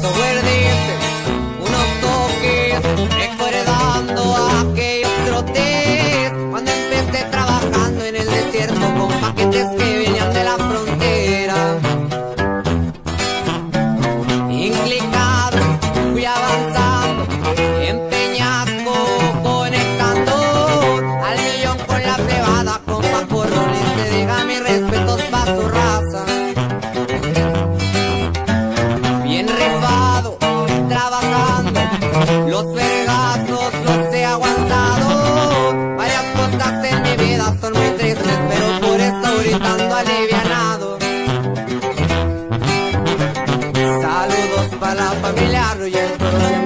Software dice, unos toques, recordando aquellos trotes, cuando empecé trabajando en el desierto con paquetes que venían de la frontera. Inclicado, fui avanzando, en Peñasco conectando al millón con la cebada, con pacorrones, se diga mis respetos pa' su raza. Bien rifado, trabajando, los vergazos los he aguantado. Varias cosas en mi vida son muy tristes, pero por eso ahorita ando alivianado. Saludos para la familia Arroyo,